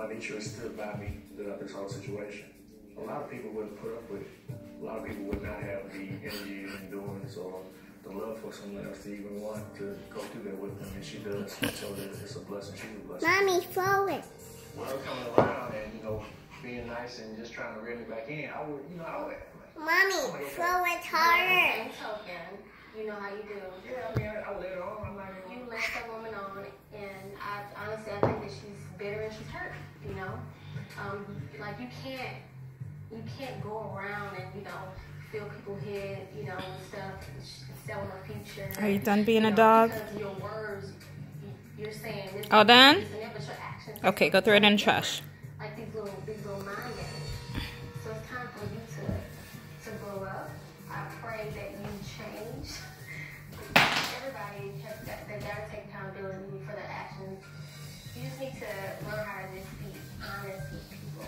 Juanitra stood by me throughout this whole situation. A lot of people wouldn't put up with it. A lot of people would not have the energy and endurance or the love for someone else to even want to go through that with them, and she does. So that it's a blessing. She's a blessing. Mommy, throw it. Well, coming around and being nice and just trying to reel me back in, I would. Mommy, throw it harder. Token, you know how you do. Yeah, I mean, I let her on. I'm not even. You let that woman on, and I honestly think that she's bitter and she's hurt. Like you can't go around and fill people's head, and stuff, sell them a future. Are you done being a dog? Because your words, you're saying this. All done? But your actions. Okay, go throw it in the trash. Like these little mind games. So it's time for you to grow up. I pray that you change. Everybody they gotta take accountability for their actions. You just need to learn how to just be honest with people.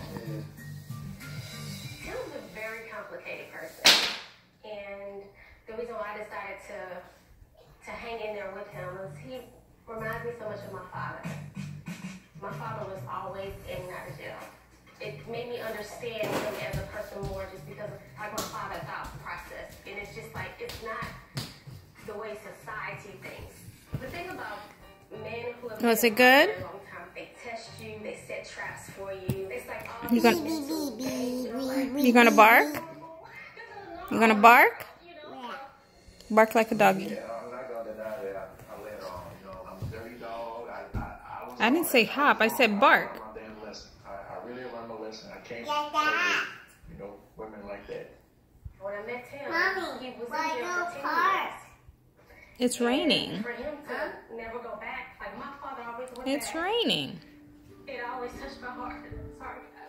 Tim's a very complicated person, and the reason why I decided to hang in there with him is he reminds me so much of my father. My father was always in and out of jail. It made me understand him as a person more just because of like my father thought process. And it's just like, it's not the way society thinks. The thing about men who have Was been it good? for a long time, they test you, they set traps for you. It's like all You gonna- these little games, You gonna bark? You gonna bark? Bark like a doggy. Yeah, I'm not gonna deny that I let her on. I'm a dirty dog. I didn't say hop. I said bark. I learned my damn lesson. I really learned my lesson. I can't play with, women like that. When I met Tim, Mommy, he was why in jail go for 10 park? years. It's raining. For him to never go back, like my father always went It's back. raining. It always touched my heart. Sorry, guys.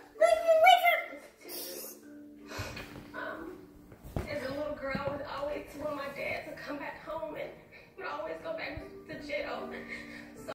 As a little girl, I would always want my dad to come back home, and he would always go back to jail.